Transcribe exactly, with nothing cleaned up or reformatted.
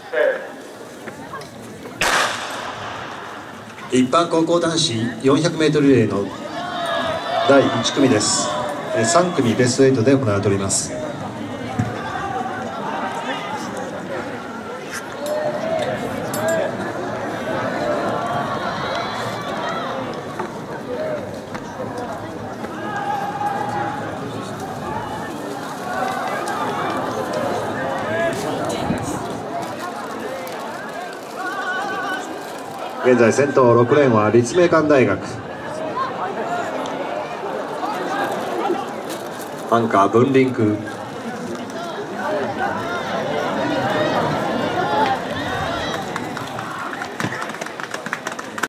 一般高校男子 よんひゃくメートル リレーのだいいち組です。さん組ベストはちで行われております。現在先頭ろくレーンは立命館大学、アンカー文林区